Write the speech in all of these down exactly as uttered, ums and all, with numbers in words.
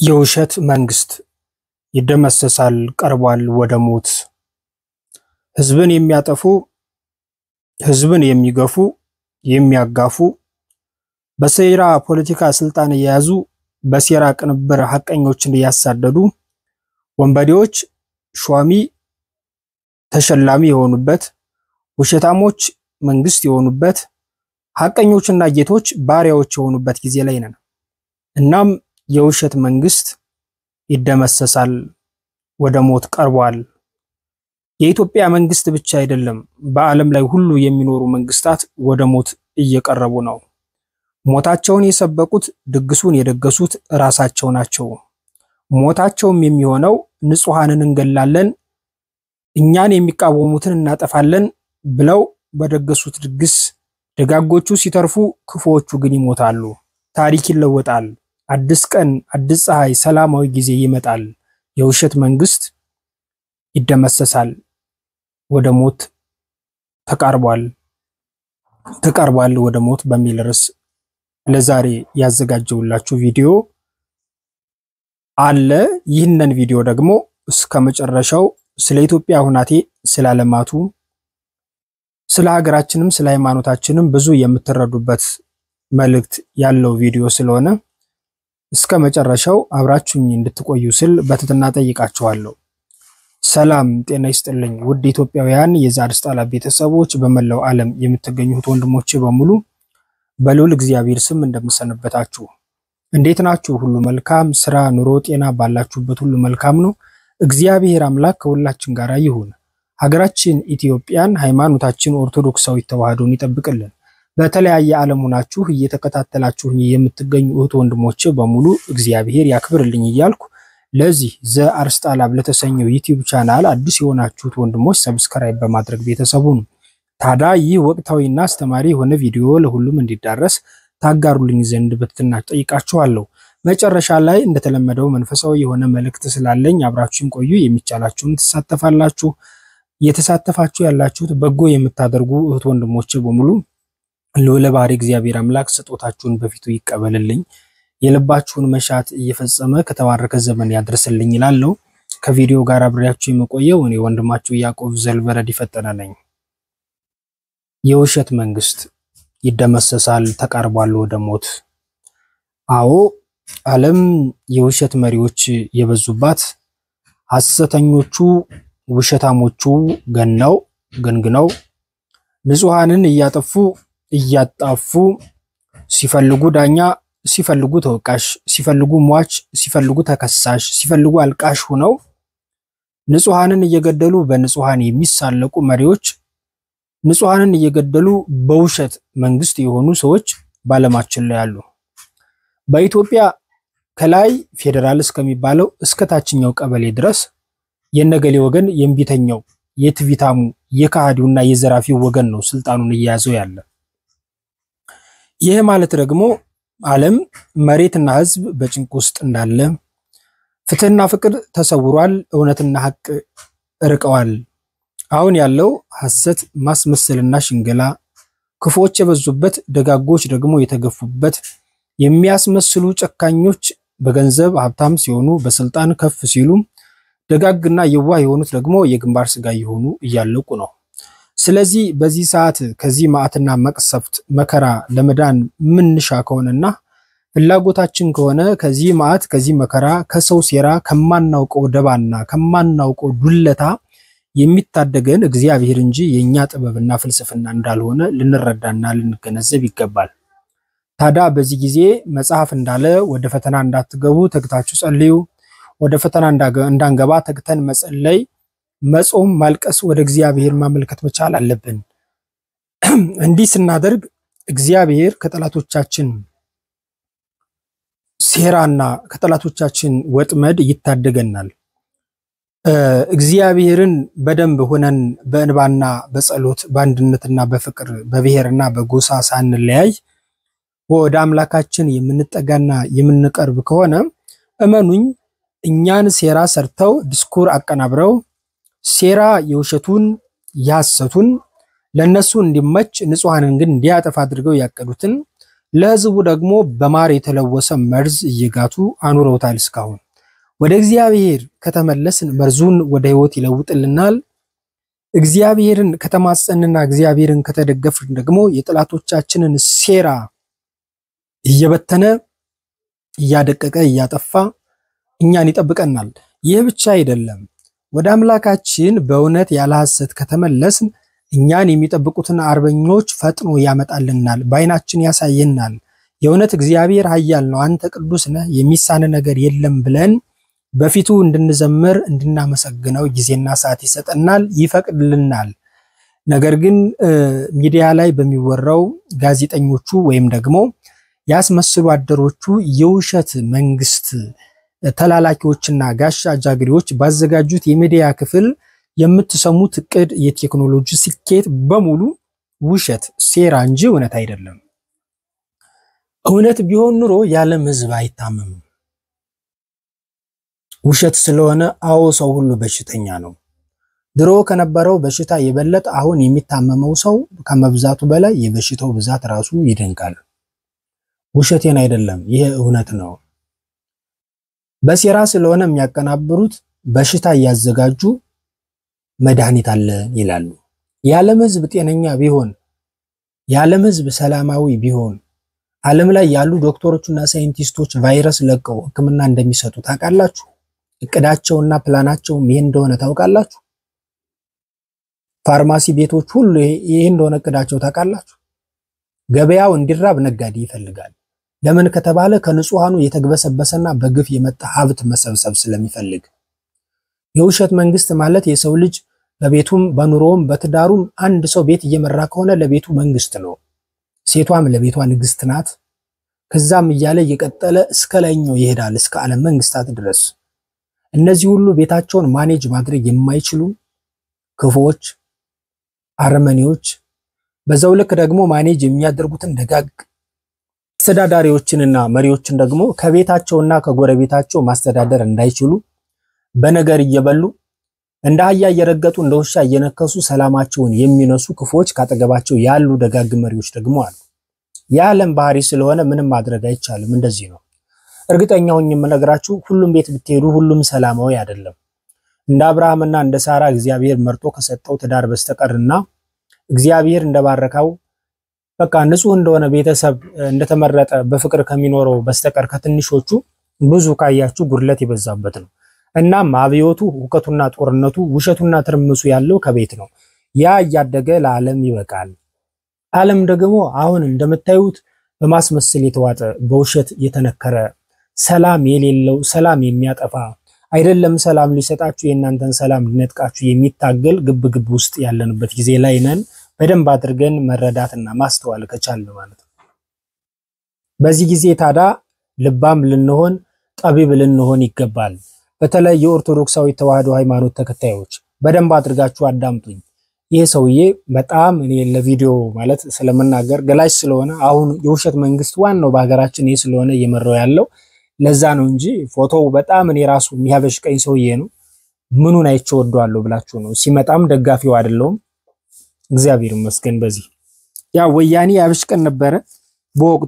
የውሸት መንግስት ይደመሰሳል ቀርቧል ወደ ሞት ህዝብን የሚያጠፉ ህዝብን የሚገፉ የሚያጋፉ በሴራ ፖለቲካ ስልጣን የያዙ በሴራ ቅንብር ሐቀኞችን ያሳደዱ ወንበዴዎች ሿሚ ተሸላሚ የሆኑበት ውሸታሞች መንግስት የሆኑበት ሐቀኞችና ጌቶች ባሪያዎች የሆኑበት ጊዜ ላይ ነን። እናም የውሸት መንግስት ይደመሰሳል ወደ ሞት ቀርቧል። የኢትዮጵያ መንግስት ብቻ አይደለም በአለም ላይ ሁሉ የሚኖሩ መንግስታት ወደ ሞት እየቀረቡ ነው። ሞታቸውን የሰበቁት ድግሱን የደገሱት ራሳቸው ናቸው። ሞታቸውም የሚሆነው ንጹሃንን እንገላለን እኛን የሚቃወሙትን እናጠፋለን ብለው በደገሱት ድግስ ደጋጎቹ ሲተርፉ ክፉዎቹ ግን ይሞታሉ። ታሪክ ይለወጣል። አዲስ ቀን አዲስ ፀሐይ ሰላማዊ ጊዜ ይመጣል። የውሸት መንግስት ይደመሰሳል ወደ ሞት ተቃርቧል ተቃርቧል ወደ ሞት በሚል ርዕስ ለዛሬ ያዘጋጀውላችሁ ቪዲዮ አለ። ይህንን ቪዲዮ ደግሞ እስከ መጨረሻው ስለ ኢትዮጵያ ሁናቴ ስለ ዓለማቱ ስለ ሀገራችንም ስለ ሃይማኖታችንም ብዙ የምትረዱበት መልእክት ያለው ቪዲዮ ስለሆነ እስከ መጨረሻው አብራችሁኝ እንድትቆዩ ስል በትህትና ጠይቃችኋለሁ። ሰላም ጤና ይስጥልኝ ውድ ኢትዮጵያውያን የዛርስጣላ ቤተሰቦች በመላው ዓለም የምትገኙት ወንድሞቼ በሙሉ በልዑል እግዚአብሔር ስም እንደምሰነበታችሁ እንዴት ናችሁ? ሁሉ መልካም ስራ ኑሮ ጤና ባላችሁበት ሁሉ መልካም ነው። እግዚአብሔር አምላክ ከሁላችን ጋር ይሁን። ሀገራችን ኢትዮጵያን ሃይማኖታችን ኦርቶዶክሳዊ ተዋህዶን ይጠብቅልን። በተለያየ ዓለም ሆናችሁ እየተከታተላችሁ የምትገኙ እህት ወንድሞቼ በሙሉ እግዚአብሔር ያክብርልኝ እያልኩ ለዚህ ዘ አርስጣላብ ለተሰኘው ዩቲዩብ ቻናል አዲስ የሆናችሁት ወንድሞች ሰብስክራይብ በማድረግ ቤተሰቡን ታዲያ ይህ ወቅታዊና አስተማሪ የሆነ ቪዲዮ ለሁሉም እንዲዳረስ ታጋሩልኝ ዘንድ በትህትና ጠይቃችኋለሁ። መጨረሻ ላይ እንደተለመደው መንፈሳዊ የሆነ መልእክት ስላለኝ አብራችሁን ቆዩ። የሚቻላችሁን ተሳተፋላችሁ። የተሳተፋችሁ ያላችሁት በጎ የምታደርጉ እህት ወንድሞቼ በሙሉ ልዑለ ባሕሪ እግዚአብሔር አምላክ ስጦታችሁን በፊቱ ይቀበልልኝ፣ የልባችሁን መሻት እየፈጸመ ከተባረከ ዘመን ያድርስልኝ ይላልው። ከቪዲዮ ጋር አብሬያችሁ የመቆየው እኔ ወንድማችሁ ያዕቆብ ዘልበረድ ይፈጠነ ነኝ። የውሸት መንግስት ይደመሰሳል ተቃርቧል ወደ ሞት። አዎ ዓለም የውሸት መሪዎች የበዙባት ሐሰተኞቹ ውሸታሞቹ ገነው ገንግነው ንጹሃንን እያጠፉ እያጣፉ ሲፈልጉ ዳኛ ሲፈልጉ ተወቃሽ ሲፈልጉ ሟች ሲፈልጉ ተከሳሽ ሲፈልጉ አልቃሽ ሆነው ንጹሃንን እየገደሉ በንጹሃን የሚሳለቁ መሪዎች ንጹሃንን እየገደሉ በውሸት መንግስት የሆኑ ሰዎች ባለማችን ላይ አሉ። በኢትዮጵያ ከላይ ፌደራል እስከሚባለው እስከ ታችኛው ቀበሌ ድረስ የነገሌ ወገን የምቢተኛው የትቪታሙ የካሃዲውና የዘራፊው ወገን ነው ስልጣኑን እያያዘው ያለ። ይሄ ማለት ደግሞ ዓለም መሬትና ህዝብ በጭንቅ ውስጥ እንዳለ ፍትህና ፍቅር ተሰውሯል፣ እውነትና ሐቅ ርቀዋል። አሁን ያለው ሐሰት ማስመሰልና ሽንገላ ክፎች የበዙበት ደጋጎች ደግሞ የተገፉበት የሚያስመስሉ ጨካኞች በገንዘብ ሀብታም ሲሆኑ በስልጣን ከፍ ሲሉ ደጋግና የዋህ የሆኑት ደግሞ የግንባር ስጋ ይሆኑ እያለቁ ነው። ስለዚህ በዚህ ሰዓት ከዚህ ማዕትና መቅሰፍት መከራ ለመዳን ምንሻ ከሆነና ፍላጎታችን ከሆነ ከዚህ ማዕት ከዚህ መከራ ከሰው ሴራ ከማናውቀው ደባና ከማናውቀው ዱለታ የሚታደገን እግዚአብሔር እንጂ የኛ ጥበብና ፍልስፍና እንዳልሆነ ልንረዳና ልንገነዘብ ይገባል። ታዲያ በዚህ ጊዜ መጽሐፍ እንዳለ ወደ ፈተና እንዳትገቡ ተግታችሁ ጸልዩ፣ ወደ ፈተና እንዳንገባ ተግተን መጸለይ መጾም ማልቀስ ወደ እግዚአብሔር ማመልከት መቻል አለብን። እንዲህ ስናደርግ እግዚአብሔር ከጠላቶቻችን ሴራና ከጠላቶቻችን ወጥመድ ይታደገናል። እግዚአብሔርን በደንብ ሆነን በእንባና በጸሎት በአንድነትና በፍቅር በብሔርና በጎሳ ሳንለያይ ወደ አምላካችን የምንጠጋና የምንቀርብ ከሆነ እመኑኝ እኛን ሴራ ሰርተው ዲስኩር አቀናብረው ሴራ የውሸቱን ያሰቱን ለነሱ እንዲመች ንጹሃንን ግን እንዲያጠፋ አድርገው ያቀዱትን ለህዝቡ ደግሞ በማር የተለወሰ መርዝ እየጋቱ አኑረውታል እስካሁን ወደ እግዚአብሔር ከተመለስን መርዙን ወደ ህይወት ይለውጥልናል እግዚአብሔርን ከተማጸንና እግዚአብሔርን ከተደገፍን ደግሞ የጥላቶቻችንን ሴራ እየበተነ እያደቀቀ እያጠፋ እኛን ይጠብቀናል ይህ ብቻ አይደለም ወደ አምላካችን በእውነት ያለ ሐሰት ከተመለስን እኛን የሚጠብቁትን አርበኞች ፈጥኖ ያመጣልናል ባይናችን ያሳየናል የእውነት እግዚአብሔር ኃያል ነው አንተ ቅዱስ ነህ የሚሳነ ነገር የለም ብለን በፊቱ እንድንዘምር እንድናመሰግነው ጊዜና ሰዓት ይሰጠናል ይፈቅድልናል ነገር ግን ሚዲያ ላይ በሚወራው ጋዜጠኞቹ ወይም ደግሞ ያስመስሉ አደሮቹ የውሸት መንግስት ተላላኪዎችና ጋሻ ጃግሪዎች ባዘጋጁት የሚዲያ ክፍል የምትሰሙት ቅድ የቴክኖሎጂ ስኬት በሙሉ ውሸት ሴራ እንጂ እውነት አይደለም እውነት ቢሆን ኑሮ ያለም ህዝብ አይታመም ውሸት ስለሆነ አው ሰው ሁሉ በሽተኛ ነው ድሮ ከነበረው በሽታ የበለጠ አሁን የሚታመመው ሰው ከመብዛቱ በላይ የበሽታው ብዛት ራሱ ይደንቃል ውሸቴን አይደለም ይሄ እውነት ነው በሴራ ስለሆነ የሚያቀናብሩት በሽታ ያዘጋጁ መድኃኒት አለ ይላሉ የዓለም ህዝብ ጤነኛ ቢሆን የዓለም ህዝብ ሰላማዊ ቢሆን ዓለም ላይ ያሉ ዶክተሮችና ሳይንቲስቶች ቫይረስ ለቀው ህክምና እንደሚሰጡ ታውቃላችሁ እቅዳቸውና ፕላናቸው ምን እንደሆነ ታውቃላችሁ ፋርማሲ ቤቶች ሁሉ ይሄ እንደሆነ እቅዳቸው ታውቃላችሁ ገበያው እንዲራብ ነጋዴ ይፈልጋል ለምን ከተባለ ከንጹሃኑ የተግበሰበሰና በግፍ የመጣ ሀብት መሰብሰብ ስለሚፈልግ የውሸት መንግስት ማለት የሰው ልጅ በቤቱም በኑሮም በትዳሩም አንድ ሰው ቤት እየመራ ከሆነ ለቤቱ መንግስት ነው ሴቷም ለቤቷ ንግስት ናት ከዛም እያለ እየቀጠለ እስከ ላይኛው ይሄዳል እስከ ዓለም መንግስታት ድረስ እነዚህ ሁሉ ቤታቸውን ማኔጅ ማድረግ የማይችሉ ክፉዎች አርመኒዎች በዛው ልክ ደግሞ ማኔጅ የሚያደርጉትን ደጋግ አስተዳዳሪዎችንና መሪዎችን ደግሞ ከቤታቸውና ከጎረቤታቸው ማስተዳደር እንዳይችሉ በነገር እየበሉ እንደ አህያ እየረገጡ እንደ ውሻ እየነከሱ ሰላማቸውን የሚነሱ ክፉዎች ካጠገባቸው ያሉ ደጋግ መሪዎች ደግሞ አሉ የዓለም ባህሪ ስለሆነ ምንም ማድረግ አይቻልም እንደዚህ ነው እርግጠኛው የምነግራችሁ ሁሉም ቤት ብትሄዱ ሁሉም ሰላማዊ አይደለም እንደ አብርሃምና እንደ ሳራ እግዚአብሔር መርጦ ከሰጠው ትዳር በስተቀርና እግዚአብሔር እንደባረካው በቃ ንጹህ እንደሆነ ቤተሰብ እንደተመረጠ በፍቅር ከሚኖረው በስተቀር ከትንሾቹ ብዙ ካያችሁ ጉድለት ይበዛበት ነው እናም አብዮቱ ሁከቱና ጦርነቱ ውሸቱና ትርምሱ ያለው ከቤት ነው ያ ያደገ ለዓለም ይበቃል ዓለም ደግሞ አሁን እንደምታዩት በማስመሰል የተዋጠ በውሸት የተነከረ ሰላም የሌለው ሰላም የሚያጠፋ አይደለም ሰላም ሊሰጣችሁ የእናንተን ሰላም ሊነጥቃችሁ የሚታገል ግብግብ ውስጥ ያለንበት ጊዜ ላይ ነን በደንብ አድርገን መረዳትና ማስተዋል ከቻልን ማለት ነው በዚህ ጊዜ ታዳ ልባም ልንሆን ጠቢብ ልንሆን ይገባል በተለይ የኦርቶዶክሳዊ ተዋህዶ ሃይማኖት ተከታዮች በደንብ አድርጋችሁ አዳምጡኝ ይሄ ሰውዬ በጣም እኔ ለቪዲዮ ማለት ስለመናገር ገላጭ ስለሆነ አሁን የውሸት መንግስት ዋናው በሀገራችን ይሄ ስለሆነ እየመረው ያለው ለዛ ነው እንጂ ፎቶው በጣም እኔ ራሱ የሚያበሽቀኝ ሰውዬ ነው ምኑን አይቼው ወደዋለሁ ብላችሁ ነው ሲመጣም ደጋፊው አይደለም እግዚአብሔር ይመስገን በዚህ ያ ወያኔ ያበሽቀን ነበር በወቅቱ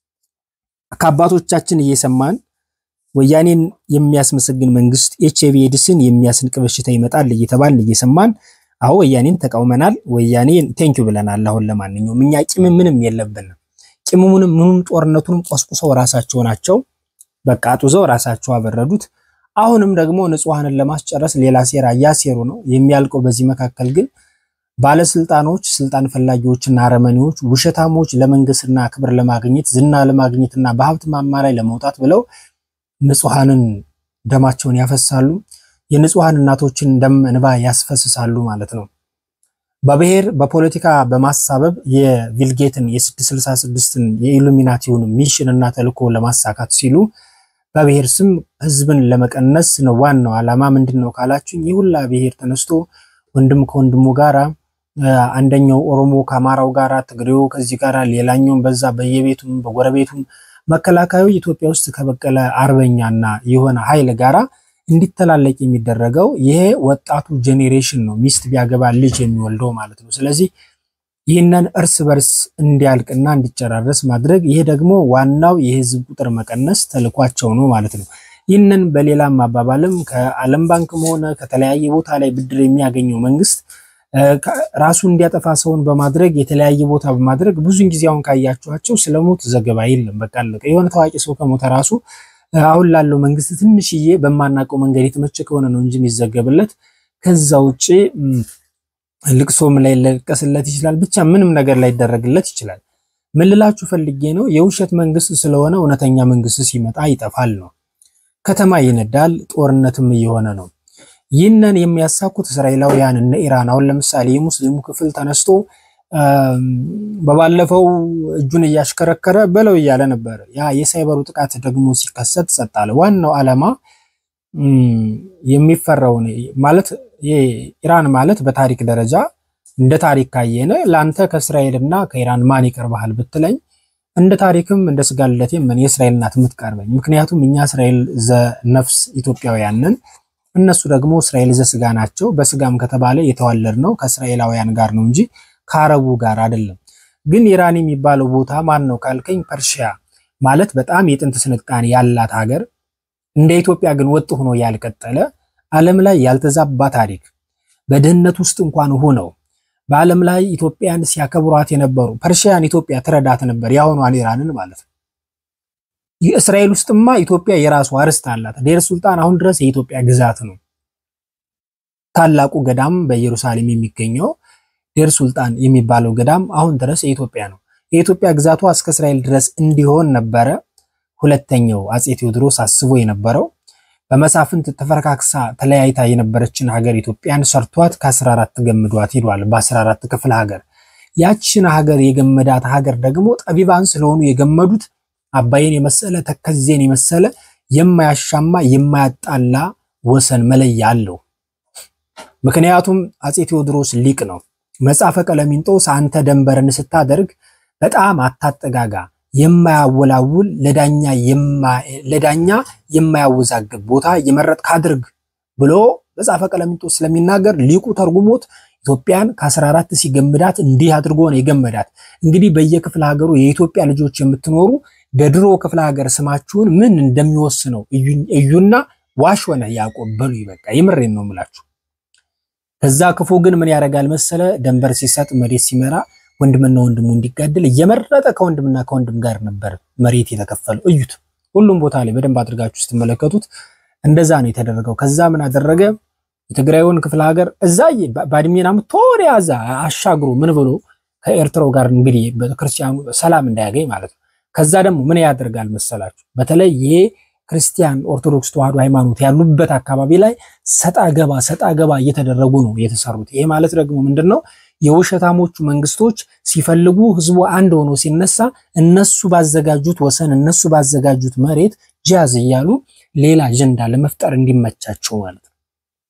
ከአባቶቻችን እየሰማን ወያኔን የሚያስመሰግን መንግስት ኤችአይቪ ኤድስን የሚያስንቅ በሽታ ይመጣል እየተባለ እየሰማን አው ወያኔን ተቃውመናል ወያኔን ቴንኪው ብለናል አሁን ለማንኛውም እኛ ቂም ምንም የለብንም ቂሙንም ምንም ጦርነቱንም ቆስቁሰው ራሳቸው ናቸው በቃ አጡዘው ራሳቸው አበረዱት አሁንም ደግሞ ንጹሃንን ለማስጨረስ ሌላ ሴራ ያሴሩ ነው የሚያልቀው በዚህ መካከል ግን ባለስልጣኖች ስልጣን ፈላጊዎችና አረመኔዎች ውሸታሞች ለመንግስትና ክብር ለማግኘት ዝና ለማግኘትና በሀብት ማማ ላይ ለመውጣት ብለው ንጹሃንን ደማቸውን ያፈሳሉ የንጹሃን እናቶችን ደም እንባ ያስፈስሳሉ ማለት ነው በብሔር በፖለቲካ በማሳበብ የቪልጌትን የ666ን የኢሉሚናቲውን ሚሽንና ተልኮ ለማሳካት ሲሉ በብሔር ስም ህዝብን ለመቀነስ ነው ዋናው ዓላማ ምንድነው ካላችሁ ይሁላ ብሔር ተነስቶ ወንድም ከወንድሙ ጋራ አንደኛው ኦሮሞ ከአማራው ጋራ ትግሬው ከዚህ ጋራ ሌላኛው በዛ በየቤቱም በጎረቤቱም መከላካዩ ኢትዮጵያ ውስጥ ከበቀለ አርበኛና የሆነ ኃይል ጋራ እንዲተላለቅ የሚደረገው ይሄ ወጣቱ ጄኔሬሽን ነው ሚስት ቢያገባ ልጅ የሚወልደው ማለት ነው ስለዚህ ይህንን እርስ በርስ እንዲያልቅና እንዲጨራረስ ማድረግ ይሄ ደግሞ ዋናው የህዝብ ቁጥር መቀነስ ተልኳቸው ነው ማለት ነው። ይህንን በሌላም አባባልም ከዓለም ባንክም ሆነ ከተለያየ ቦታ ላይ ብድር የሚያገኘው መንግስት ራሱ እንዲያጠፋ ሰውን በማድረግ የተለያየ ቦታ በማድረግ ብዙን ጊዜ አሁን ካያችኋቸው ስለሞት ዘገባ የለም። በቃ አለቀ። የሆነ ታዋቂ ሰው ከሞተ ራሱ አሁን ላለው መንግስት ትንሽዬ በማናቀው መንገድ የተመቸ ከሆነ ነው እንጂ የሚዘገብለት ከዛ ውጪ ልቅሶም ላይ ለቀስለት ይችላል። ብቻ ምንም ነገር ላይ ይደረግለት ይችላል። ምን ልላችሁ ፈልጌ ነው የውሸት መንግስት ስለሆነ እውነተኛ መንግስት ሲመጣ ይጠፋል ነው። ከተማ ይነዳል፣ ጦርነትም እየሆነ ነው። ይህንን የሚያሳኩት እስራኤላውያን እና ኢራን አሁን ለምሳሌ የሙስሊሙ ክፍል ተነስቶ በባለፈው እጁን ያሽከረከረ በለው ይያለ ነበር። ያ የሳይበሩ ጥቃት ደግሞ ሲከሰት ጸጣለ። ዋናው ዓላማ የሚፈራው ማለት ኢራን ማለት በታሪክ ደረጃ እንደ ታሪክ ካየነ ላንተ ከእስራኤልና ከኢራን ማን ይቀርባል ብትለኝ እንደ ታሪክም እንደ ስጋለቴም ምን የእስራኤል ናት የምትቀርበኝ። ምክንያቱም እኛ እስራኤል ዘነፍስ ኢትዮጵያውያንን እነሱ ደግሞ እስራኤል ዘስጋ ናቸው። በስጋም ከተባለ የተዋለድነው ከእስራኤላውያን ጋር ነው እንጂ ከአረቡ ጋር አይደለም። ግን ኢራን የሚባለው ቦታ ማን ነው ካልከኝ ፐርሺያ ማለት በጣም የጥንት ስልጣኔ ያላት ሀገር እንደ ኢትዮጵያ ግን ወጥ ሆኖ ያልቀጠለ ዓለም ላይ ያልተዛባ ታሪክ በድህነት ውስጥ እንኳን ሆነው በዓለም ላይ ኢትዮጵያን ሲያከብሯት የነበሩ ፐርሺያን ኢትዮጵያ ትረዳት ነበር ያሆኗን ኢራንን ማለት ነው። የእስራኤል ውስጥማ ኢትዮጵያ የራሱ አርስት አላት። ዴር ሱልጣን አሁን ድረስ የኢትዮጵያ ግዛት ነው። ታላቁ ገዳም በኢየሩሳሌም የሚገኘው ዴር ሱልጣን የሚባለው ገዳም አሁን ድረስ የኢትዮጵያ ነው። የኢትዮጵያ ግዛቷ እስከ እስራኤል ድረስ እንዲሆን ነበረ ሁለተኛው አጼ ቴዎድሮስ አስቦ የነበረው። በመሳፍንት ተፈረካክሳ ተለያይታ የነበረችን ሀገር ኢትዮጵያን ሰርቷት ከ14 ገምዷት ሄዷል። በ14 ክፍለ ሀገር ያቺን ሀገር የገመዳት ሀገር ደግሞ ጠቢባን ስለሆኑ የገመዱት አባይን የመሰለ ተከዜን የመሰለ የማያሻማ የማያጣላ ወሰን መለያ አለው። ምክንያቱም አጼ ቴዎድሮስ ሊቅ ነው። መጻፈ ቀለሚንጦስ አንተ ደንበርን ስታደርግ በጣም አታጠጋጋ የማያወላውል ለዳኛ የማ ለዳኛ የማያወዛግብ ቦታ የመረጥ ካድርግ ብሎ መጻፈ ቀለሚንጦስ ስለሚናገር ሊቁ ተርጉሞት ኢትዮጵያን ከ14 ሲገምዳት እንዲህ አድርጎ ነው የገመዳት። እንግዲህ በየክፍለ ሀገሩ የኢትዮጵያ ልጆች የምትኖሩ በድሮ ክፍለ ሀገር ስማችሁን ምን እንደሚወስነው እዩና ዋሽወነ ያዕቆብ በሉ ይበቃ። ይምሬን ነው የምላችሁ። ከዛ ክፉ ግን ምን ያደርጋል መሰለ ደንበር ሲሰጥ መሬት ሲመራ ወንድምና ወንድሙ እንዲጋደል እየመረጠ ከወንድምና ከወንድም ጋር ነበር መሬት የተከፈለው። እዩት ሁሉም ቦታ ላይ በደንብ አድርጋችሁ ስትመለከቱት እንደዛ ነው የተደረገው። ከዛ ምን አደረገ የትግራይውን ክፍለ ሀገር እዛ ባድሜናም ቶሪያዛ አሻግሩ ምን ብሎ ከኤርትራው ጋር እንግዲህ በክርስቲያኑ ሰላም እንዳያገኝ ማለት ነው። ከዛ ደግሞ ምን ያደርጋል መሰላችሁ በተለይ የክርስቲያን ኦርቶዶክስ ተዋህዶ ሃይማኖት ያሉበት አካባቢ ላይ ሰጣ ገባ ሰጣ ገባ እየተደረጉ ነው የተሰሩት። ይሄ ማለት ደግሞ ምንድነው የውሸታሞቹ መንግስቶች ሲፈልጉ ህዝቡ አንድ ሆኖ ሲነሳ እነሱ ባዘጋጁት ወሰን እነሱ ባዘጋጁት መሬት ጃዝ ይያሉ ሌላ አጀንዳ ለመፍጠር እንዲመቻቸው ማለት ነው።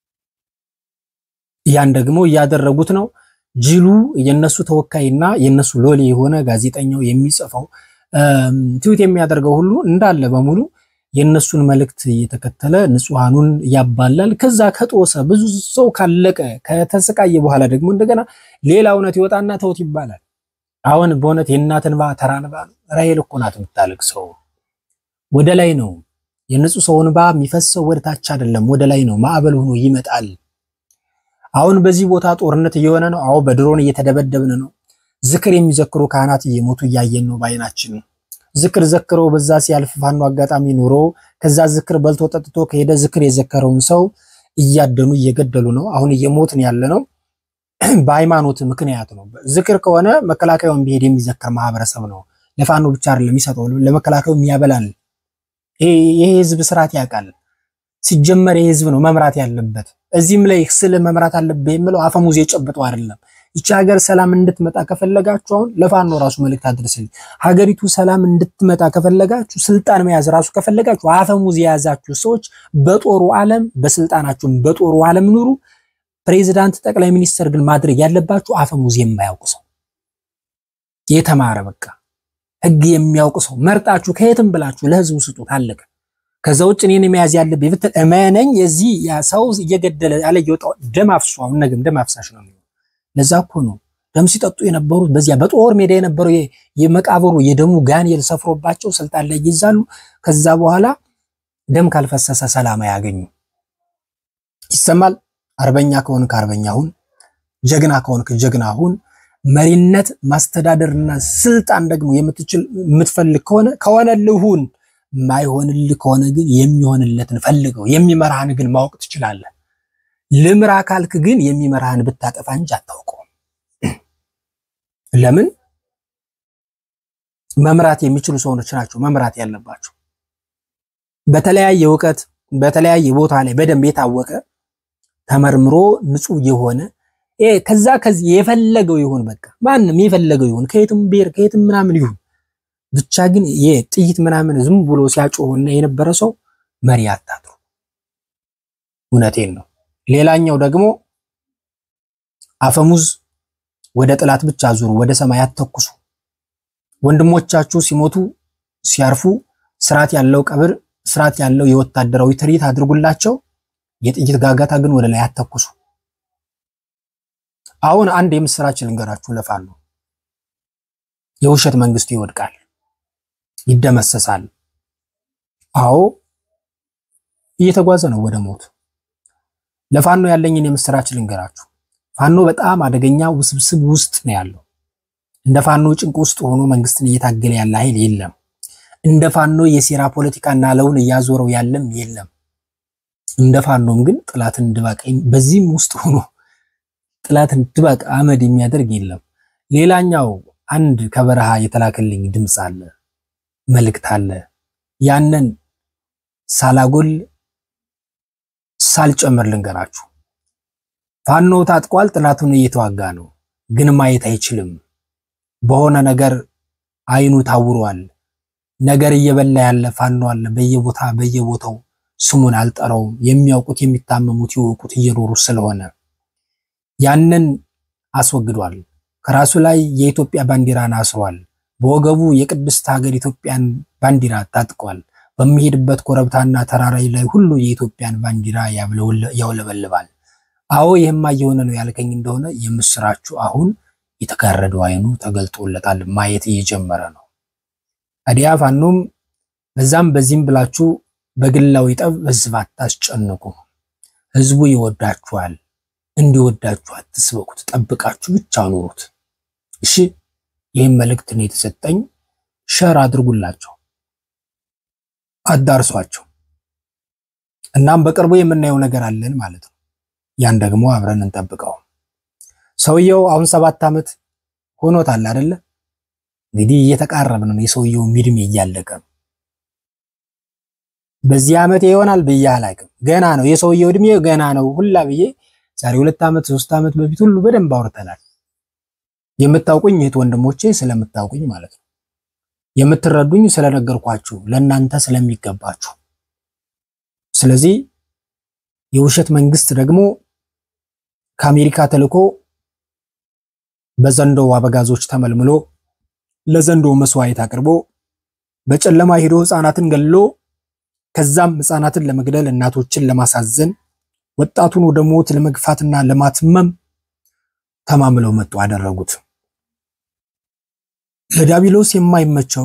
ያን ደግሞ ያደረጉት ነው። ጅሉ የነሱ ተወካይና የነሱ ሎሊ የሆነ ጋዜጠኛው የሚጽፈው ትዊት የሚያደርገው ሁሉ እንዳለ በሙሉ የነሱን መልእክት እየተከተለ ንጹሃኑን ያባላል። ከዛ ከጦሰ ብዙ ሰው ካለቀ ከተሰቃየ በኋላ ደግሞ እንደገና ሌላ እውነት ይወጣና ተውት ይባላል። አሁን በእውነት የእናትን ባ ተራንባ ራሔል እኮ ናት የምታለቅሰው። ወደ ላይ ነው የንጹህ ሰውን ባ የሚፈሰው ወደ ታች አይደለም ወደ ላይ ነው። ማዕበል ሆኖ ይመጣል። አሁን በዚህ ቦታ ጦርነት እየሆነ ነው። አዎ በድሮን እየተደበደብን ነው። ዝክር የሚዘክሩ ካህናት እየሞቱ እያየን ነው ባይናችን። ዝክር ዘክረው በዛ ሲያልፍ ፋኖ አጋጣሚ ኑሮ ከዛ ዝክር በልቶ ጠጥቶ ከሄደ ዝክር የዘከረውን ሰው እያደኑ እየገደሉ ነው። አሁን እየሞትን ያለ ነው በሃይማኖት ምክንያት ነው። ዝክር ከሆነ መከላከያውን ቢሄድ የሚዘከር ማህበረሰብ ነው። ለፋኖ ብቻ አይደለም የሚሰጠው ለመከላከያው የሚያበላል። ይሄ ህዝብ ስርዓት ያውቃል። ሲጀመር ይሄ ህዝብ ነው መምራት ያለበት። እዚህም ላይ ስለ መምራት አለበት የሚለው አፈሙዝ የጨብጠው አይደለም። ይቺ ሀገር ሰላም እንድትመጣ ከፈለጋችሁ አሁን ለፋኖ ራሱ መልእክት አድርሱልኝ። ሀገሪቱ ሰላም እንድትመጣ ከፈለጋችሁ ስልጣን መያዝ ራሱ ከፈለጋችሁ አፈሙዝ የያዛችሁ ሰዎች በጦሩ ዓለም በስልጣናችሁ በጦሩ ዓለም ኑሩ። ፕሬዝዳንት ጠቅላይ ሚኒስተር ግን ማድረግ ያለባችሁ አፈሙዝ የማያውቁ ሰው የተማረ በቃ ህግ የሚያውቁ ሰው መርጣችሁ ከየትም ብላችሁ ለህዝቡ ስጡት አለቀ። ከዛ ውጭ እኔን መያዝ ያለብኝ ብትል እመነኝ የዚህ ያ ሰው እየገደለ ያለ ይወጣው ደም አፍሷው ነገም ደም አፍሳሽ ነው። ለዛ እኮ ነው ደም ሲጠጡ የነበሩት በዚያ በጦር ሜዳ የነበረው የመቃብሩ የደሙ ጋኔል ሰፍሮባቸው ስልጣን ላይ ይይዛሉ ከዛ በኋላ ደም ካልፈሰሰ ሰላም ያገኙ ይሰማል አርበኛ ከሆንክ አርበኛ ሁን ጀግና ከሆንክ ጀግና ሁን መሪነት ማስተዳደርና ስልጣን ደግሞ የምትችል የምትፈልግ ከሆነ ከሆነ ልሁን ማይሆንልህ ከሆነ ግን የሚሆንለትን ፈልገው የሚመራህን ግን ማወቅ ትችላለህ ልምራ ካልክ ግን የሚመራህን ብታጠፋ እንጂ አታውቀው ለምን መምራት የሚችሉ ሰዎች ናቸው መምራት ያለባቸው በተለያየ ወቀት በተለያየ ቦታ ላይ በደንብ የታወቀ ተመርምሮ ንጹህ የሆነ እ ከዛ ከዚህ የፈለገው ይሁን በቃ ማንንም የፈለገው ይሁን ከየትም ቤር ከየትም ምናምን ይሁን ብቻ ግን የጥይት ምናምን ዝም ብሎ ሲያጮህና የነበረ ሰው መሪ አታጥሩ እውነቴን ነው ሌላኛው ደግሞ አፈሙዝ ወደ ጥላት ብቻ ዙሩ ወደ ሰማይ አተኩሱ ወንድሞቻችሁ ሲሞቱ ሲያርፉ ስርዓት ያለው ቀብር ስርዓት ያለው የወታደራዊ ትርኢት አድርጉላቸው የጥይት ጋጋታ ግን ወደ ላይ አተኩሱ አሁን አንድ የምስራች ልንገራችሁ ለፋኑ የውሸት መንግስት ይወድቃል ይደመሰሳል አዎ እየተጓዘ ነው ወደ ሞት ለፋኑ ያለኝን የምስራች ልንገራችሁ ፋኖ በጣም አደገኛ ውስብስብ ውስጥ ነው ያለው እንደ ፋኖ ጭንቅ ውስጥ ሆኖ መንግስትን እየታገለ ያለ ኃይል የለም እንደ ፋኖ የሴራ ፖለቲካና ለውን ያዞረው ያለም የለም እንደ ፋኖም ግን ጥላትን ድባቅ በዚህም ውስጥ ሆኖ ጥላትን ድባቅ አመድ የሚያደርግ የለም ሌላኛው አንድ ከበረሃ የተላከልኝ ድምጽ አለ መልእክት አለ ያንን ሳላጎል ሳልጨምር ልንገራችሁ ፋኖ ታጥቋል ጥላቱን እየተዋጋ ነው ግን ማየት አይችልም በሆነ ነገር አይኑ ታውሯል ነገር እየበላ ያለ ፋኖ አለ በየቦታ በየቦታው ስሙን አልጠራው የሚያውቁት የሚታመሙት ይወቁት እየኖሩ ስለሆነ ያንን አስወግዷል ከራሱ ላይ የኢትዮጵያ ባንዲራን አስሯል በወገቡ የቅድስት ሀገር ኢትዮጵያን ባንዲራ ታጥቋል በሚሄድበት ኮረብታና ተራራይ ላይ ሁሉ የኢትዮጵያን ባንዲራ ያውለበልባል አዎ ይሄማ የሆነ ነው ያልከኝ እንደሆነ የምስራችሁ አሁን የተጋረደው አይኑ ተገልጦለታል ማየት እየጀመረ ነው አዲያ ፋኖም በዛም በዚህም ብላችሁ በግላው ይጠብ ህዝብ አታስጨንቁ ህዝቡ ይወዳችኋል እንዲወዳችሁ አትስበኩት ጠብቃችሁ ብቻ ኑሩት እሺ ይሄን መልእክት ነው የተሰጠኝ ሸር አድርጉላችሁ አዳርሷቸው እናም በቅርቡ የምናየው ነገር አለን ማለት ነው ያን ደግሞ አብረን እንጠብቀው ሰውየው አሁን ሰባት አመት ሆኖታል አይደለ እንግዲህ እየተቃረበ ነው የሰውየው ሚድም እያለቀ በዚህ አመት ይሆናል በያላቅም ገና ነው የሰውየው እድሜ ገና ነው ሁላ በየ ዛሬ ሁለት አመት ሶስት አመት በፊት ሁሉ በደንብ አውርተናል የምታውቁኝ እህት ወንድሞቼ ስለምታውቁኝ ማለት ነው የምትረዱኝ ስለነገርኳችሁ ለእናንተ ስለሚገባችሁ ስለዚህ የውሸት መንግስት ደግሞ ከአሜሪካ ተልኮ በዘንዶ አበጋዞች ተመልምሎ ለዘንዶ መስዋዕት አቅርቦ በጨለማ ሄዶ ህፃናትን ገሎ ከዛም ህፃናትን ለመግደል እናቶችን ለማሳዘን ወጣቱን ወደ ሞት ለመግፋትና ለማትመም ተማምለው መጡ አደረጉት ለዳቢሎስ የማይመቸው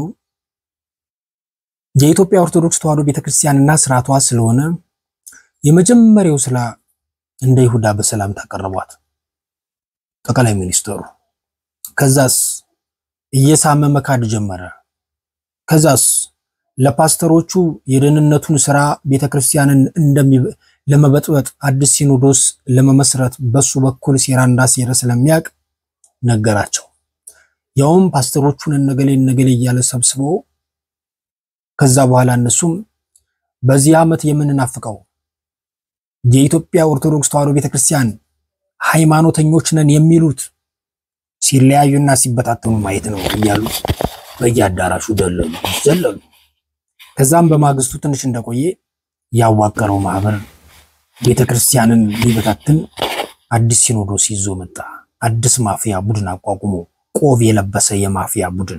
የኢትዮጵያ ኦርቶዶክስ ተዋሕዶ ቤተክርስቲያንና ስርዓቷ ስለሆነ የመጀመሪያው ስላ እንደ ይሁዳ በሰላም ተቀረቧት ጠቅላይ ሚኒስትሩ ከዛስ እየሳመመ ካድ ጀመረ ከዛስ ለፓስተሮቹ የደህንነቱን ስራ ቤተክርስቲያንን እንደሚ ለመበጥበጥ አዲስ ሲኖዶስ ለመመስረት በሱ በኩል ሴራ እንዳሰረ ስለሚያቅ ነገራቸው ያውም ፓስተሮቹን ነገሌ ነገሌ እያለ ሰብስቦ ከዛ በኋላ እነሱም በዚህ አመት የምንናፍቀው የኢትዮጵያ ኦርቶዶክስ ተዋሕዶ ቤተክርስቲያን ሃይማኖተኞች ነን የሚሉት ሲለያዩና ሲበታተኑ ማየት ነው እያሉ በያዳራሹ ደለሉ ዘለሉ ከዛም በማግስቱ ትንሽ እንደቆየ ያዋቀረው ማህበር ቤተክርስቲያንን ሊበታትን አዲስ ሲኖዶስ ይዞ መጣ አዲስ ማፊያ ቡድን አቋቁሞ ቆብ የለበሰ የማፊያ ቡድን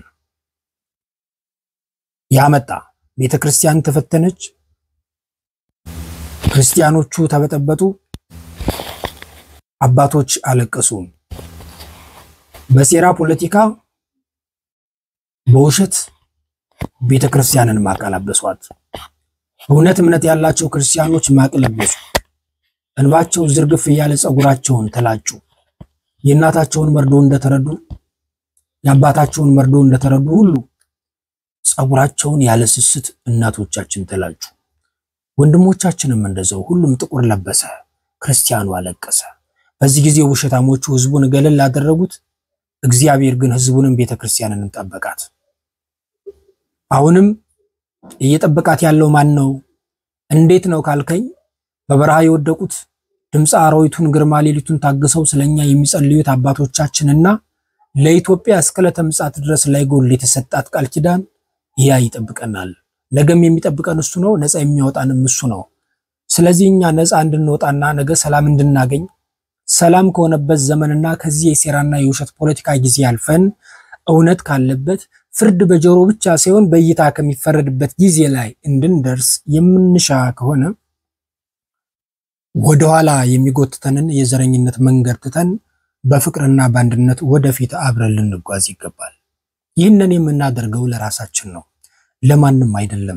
ያመጣ ቤተክርስቲያን ተፈተነች ክርስቲያኖቹ ተበጠበጡ አባቶች አለቀሱ በሴራ ፖለቲካ በውሸት ቤተክርስቲያንን ማቀለበሷት እውነት እምነት ያላቸው ክርስቲያኖች ማቀለበሱ እንባቸው ዝርግፍ ያለ ጸጉራቸውን ተላጩ የእናታቸውን መርዶ እንደተረዱ የአባታቸውን መርዶ እንደተረዱ ሁሉ ጸጉራቸውን ያለ ስስት እናቶቻችን ተላጩ ወንድሞቻችንም እንደዛው ሁሉም ጥቁር ለበሰ ክርስቲያኑ አለቀሰ በዚህ ጊዜ ውሸታሞቹ ህዝቡን ገለል አደረጉት እግዚአብሔር ግን ህዝቡንም ቤተክርስቲያንን ጠበቃት አሁንም እየጠበቃት ያለው ማን ነው እንዴት ነው ካልከኝ በበረሃ የወደቁት ድምጽ አራዊቱን ግርማ ሌሊቱን ታግሰው ስለኛ የሚጸልዩት አባቶቻችንና ለኢትዮጵያ እስከለተ ምጽአት ድረስ ላይ ጎል የተሰጣት ቃል ኪዳን ያ ይጠብቀናል ነገም የሚጠብቀን እሱ ነው ነፃ የሚያወጣንም እሱ ነው ስለዚህ እኛ ነፃ እንድንወጣና ነገ ሰላም እንድናገኝ ሰላም ከሆነበት ዘመንና ከዚህ የሴራና የውሸት ፖለቲካ ጊዜ አልፈን እውነት ካለበት ፍርድ በጆሮ ብቻ ሳይሆን በእይታ ከሚፈረድበት ጊዜ ላይ እንድንደርስ የምንሻ ከሆነ ወደኋላ የሚጎትተንን የዘረኝነት መንገድ ትተን በፍቅርና በአንድነት ወደፊት አብረን ልንጓዝ ይገባል ይህንን የምናደርገው ለራሳችን ነው ለማንም አይደለም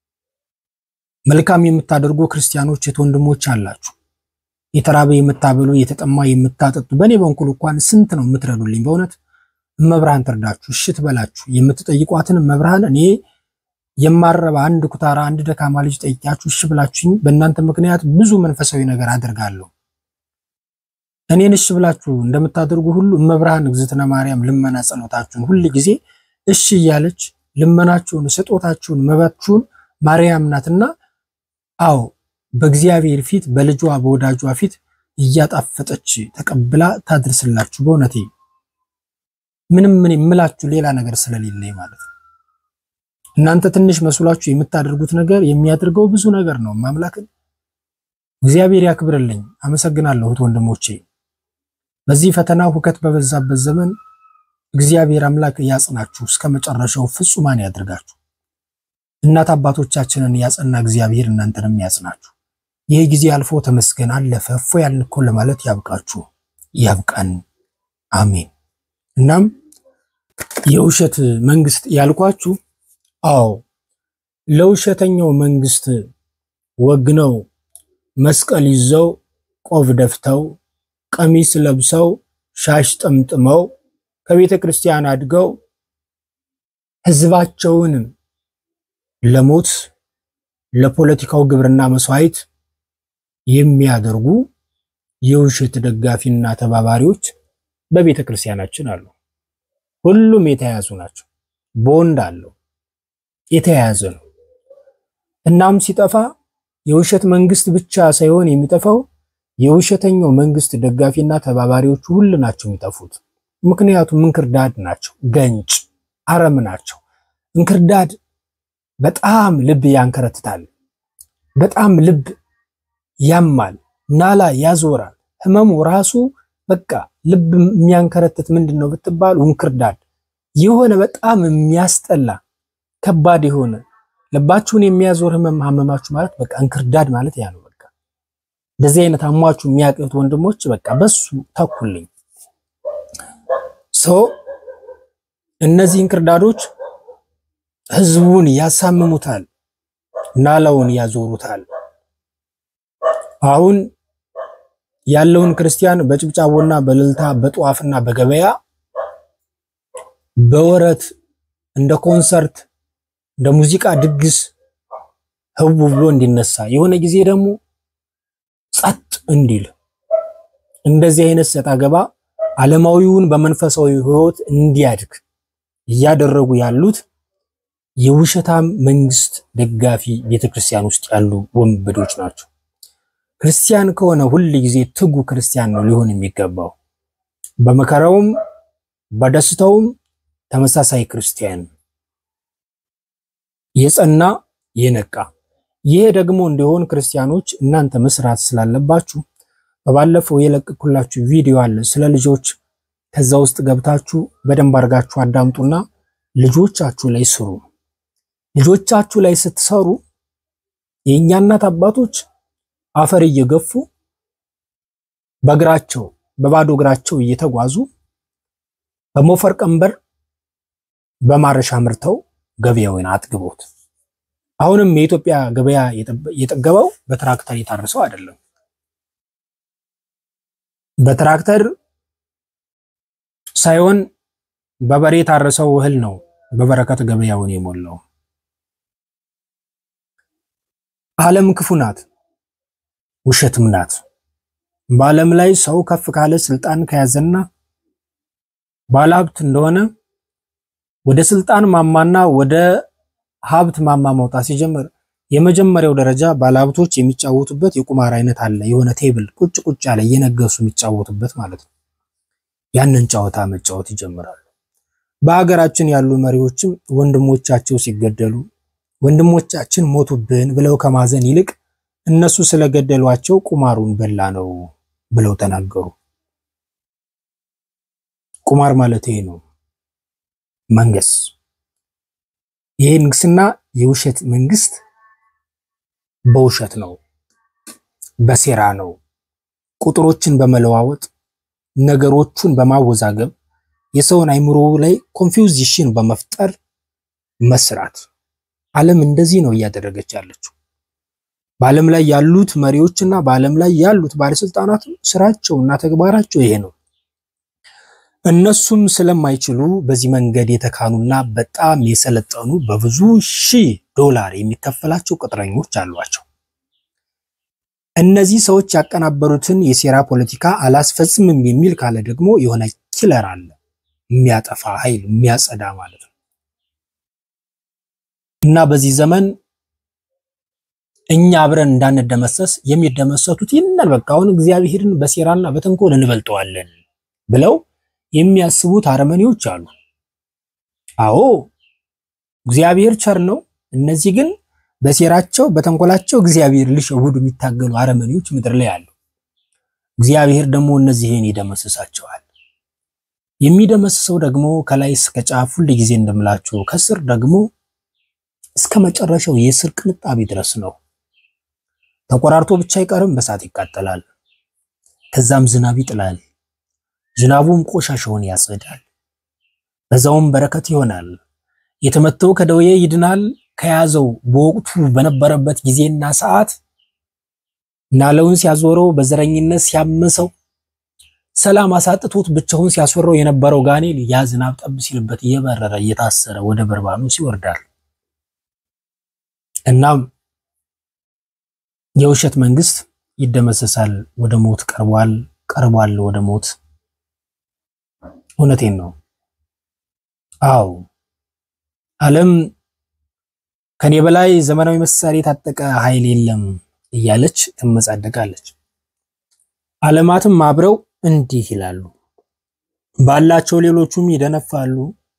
መልካም የምታደርጉ ክርስቲያኖች ወንድሞች አላችሁ የተራበ የምታበሉ የተጠማ የምታጠጡ በኔ በኩል እንኳን ስንት ነው የምትረዱልኝ በእውነት መብራን ተርዳችሁ እሽት በላችሁ የምትጠይቋትን መብራን እኔ የማረባ አንድ ኩታራ አንድ ደካማ ልጅ ጠይቂያችሁ እሺ ብላችሁኝ በእናንተ ምክንያት ብዙ መንፈሳዊ ነገር አደርጋለሁ እኔን እሺ ብላችሁ እንደምታደርጉ ሁሉ መብራን እግዝእትነ ማርያም ልመና ጸሎታችሁን ሁሉ ጊዜ እሺ ያለች ልመናችሁን ስጦታችሁን መባችሁን ማርያም ናትና አዎ በእግዚአብሔር ፊት በልጇ በወዳጇ ፊት እያጣፈጠች ተቀብላ ታድርስላችሁ በእውነቴ ምንም ምን ይምላችሁ ሌላ ነገር ስለሌለ ማለት ነው እናንተ ትንሽ መስሏችሁ የምታደርጉት ነገር የሚያደርገው ብዙ ነገር ነው ማምላክን እግዚአብሔር ያክብርልኝ አመሰግናለሁ ወንድሞቼ በዚህ ፈተና ሁከት በበዛበት ዘመን እግዚአብሔር አምላክ ያጽናችሁ እስከመጨረሻው ፍጹማን ያድርጋችሁ እናት አባቶቻችንን ያጽና እግዚአብሔር እናንተንም ያጽናችሁ ይሄ ጊዜ አልፎ ተመስገን አለፈ እፎ ያልንኮ ለማለት ያብቃችሁ ያብቃን አሜን እናም የውሸት መንግስት ያልኳችሁ አዎ ለውሸተኛው መንግስት ወግነው መስቀል ይዘው ቆብ ደፍተው ቀሚስ ለብሰው ሻሽ ጠምጥመው ከቤተ ክርስቲያን አድገው ህዝባቸውን ለሞት ለፖለቲካው ግብርና መስዋዕት የሚያደርጉ የውሸት ደጋፊና ተባባሪዎች በቤተ ክርስቲያናችን አሉ ሁሉም የተያዙ ናቸው ቦንድ አለው የተያዘ ነው እናም ሲጠፋ የውሸት መንግስት ብቻ ሳይሆን የሚጠፋው የውሸተኛው መንግስት ደጋፊና ተባባሪዎች ሁሉ ናቸው የሚጠፉት ምክንያቱም እንክርዳድ ናቸው ገንጭ አረም ናቸው እንክርዳድ በጣም ልብ ያንከረትታል በጣም ልብ ያማል ናላ ያዞራል ህመሙ ራሱ በቃ ልብ የሚያንከረትት ምንድነው ብትባል እንክርዳድ የሆነ በጣም የሚያስጠላ ከባድ የሆነ ልባችሁን የሚያዞር ህመም ማመማችሁ ማለት በቃ እንክርዳድ ማለት ያ ነው በቃ እንደዚህ አይነት አሟችሁ የሚያቀዩት ወንድሞች በቃ በሱ ተኩልኝ ሶ እነዚህ እንክርዳዶች ህዝቡን ያሳምሙታል ናላውን ያዞሩታል አሁን ያለውን ክርስቲያን በጭብጫቦና በልልታ በጧፍና በገበያ በወረት እንደ ኮንሰርት እንደ ሙዚቃ ድግስ ህቡ ብሎ እንዲነሳ የሆነ ጊዜ ደግሞ ጸጥ እንዲል እንደዚህ አይነት ሰጣገባ ዓለማዊውን በመንፈሳዊ ህይወት እንዲያድግ ያደረጉ ያሉት የውሸታም መንግስት ደጋፊ ቤተክርስቲያን ውስጥ ያሉ ወንበዶች ናቸው ክርስቲያን ከሆነ ሁሉ ጊዜ ትጉ ክርስቲያን ነው ሊሆን የሚገባው በመከራውም በደስታውም ተመሳሳይ ክርስቲያን የጸና የነቃ ይሄ ደግሞ እንዲሆን ክርስቲያኖች እናንተ መስራት ስላለባችሁ በባለፈው የለቀኩላችሁ ቪዲዮ አለ ስለ ልጆች ከዛ ውስጥ ገብታችሁ በደንብ አርጋችሁ አዳምጡና ልጆቻችሁ ላይ ስሩ ልጆቻችሁ ላይ ስትሰሩ የኛ እናት አባቶች አፈር እየገፉ በእግራቸው በባዶ እግራቸው እየተጓዙ በሞፈር ቀንበር በማረሻ ምርተው ገበያውን አጥግቦት አሁንም የኢትዮጵያ ገበያ የጠገበው በትራክተር የታረሰው አይደለም በትራክተር ሳይሆን በበሬ የታረሰው እህል ነው በበረከት ገበያውን የሞላው ዓለም ክፉ ናት ውሸትም ናት በዓለም ላይ ሰው ከፍ ካለ ስልጣን ከያዘና ባለሀብት እንደሆነ ወደ ስልጣን ማማና ወደ ሀብት ማማ መውጣት ሲጀምር የመጀመሪያው ደረጃ ባለሀብቶች የሚጫወቱበት የቁማር አይነት አለ የሆነ ቴብል ቁጭ ቁጭ ያለ የነገሱ የሚጫወቱበት ማለት ነው ያንን ጨዋታ መጫወት ይጀምራሉ በአገራችን ያሉ መሪዎችም ወንድሞቻቸው ሲገደሉ ወንድሞቻችን ሞቱብን ብለው ከማዘን ይልቅ እነሱ ስለገደሏቸው ቁማሩን በላ ነው ብለው ተናገሩ ቁማር ማለት ይሄ ነው መንገስ ይሄ ንግስና የውሸት መንግስት በውሸት ነው በሴራ ነው ቁጥሮችን በመለዋወጥ ነገሮችን በማወዛገብ የሰውን አይምሮ ላይ ኮንፊውዥን በመፍጠር መስራት ዓለም እንደዚህ ነው እያደረገች ያለችው በዓለም ላይ ያሉት መሪዎችና በዓለም ላይ ያሉት ባለስልጣናት ስራቸውና ተግባራቸው ይሄ ነው እነሱም ስለማይችሉ በዚህ መንገድ የተካኑና በጣም የሰለጠኑ በብዙ ሺህ ዶላር የሚከፈላቸው ቅጥረኞች አሏቸው እነዚህ ሰዎች ያቀናበሩትን የሴራ ፖለቲካ አላስፈጽምም የሚል ካለ ደግሞ የሆነ ኪለር አለ የሚያጠፋ ኃይል የሚያጸዳ ማለት ነው እና በዚህ ዘመን እኛ አብረን እንዳንደመሰስ የሚደመሰቱት ይነል በቃውን እግዚአብሔርን በሴራና በተንኮል እንበልጠዋለን ብለው የሚያስቡት አረመኔዎች አሉ አዎ እግዚአብሔር ቸር ነው እነዚህ ግን በሴራቸው በተንኮላቸው እግዚአብሔር ሊሸውዱ የሚታገሉ አረመኔዎች ምድር ላይ አሉ እግዚአብሔር ደግሞ እነዚህን ይደመስሳቸዋል የሚደመስሰው ደግሞ ከላይ እስከ ጫፍ ሁሉ ጊዜ እንደምላችሁ ከስር ደግሞ እስከ መጨረሻው የስር ቅንጣቢ ድረስ ነው ተቆራርጦ ብቻ አይቀርም በሳት ይቃጠላል ከዛም ዝናብ ይጥላል ዝናቡም ቆሻሻውን ያጸዳል በዛውም በረከት ይሆናል የተመተው ከደዌ ይድናል ከያዘው በወቅቱ በነበረበት ጊዜና ሰዓት ናለውን ሲያዞረው በዘረኝነት ሲያመሰው ሰላም አሳጥቶት ብቻውን ሲያስወራው የነበረው ጋኔል ያ ዝናብ ጠብ ሲልበት እየበረረ እየታሰረ ወደ በርባኖስ ይወርዳል እናም የውሸት መንግስት ይደመሰሳል ወደ ሞት ቀርቧል ቀርቧል ወደ ሞት እውነቴን ነው አው ዓለም ከኔ በላይ ዘመናዊ መሳሪያ ታጠቀ ኃይል የለም እያለች ትመጻደቃለች ዓለማትም አብረው እንዲህ ይላሉ ባላቸው ሌሎቹም ይደነፋሉ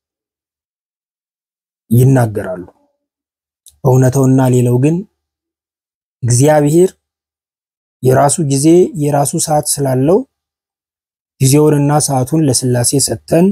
ይናገራሉ እውነተውና ሌላው ግን እግዚአብሔር የራሱ ጊዜ የራሱ ሰዓት ስላለው ጊዜውንና ሰዓቱን ለስላሴ ሰጠን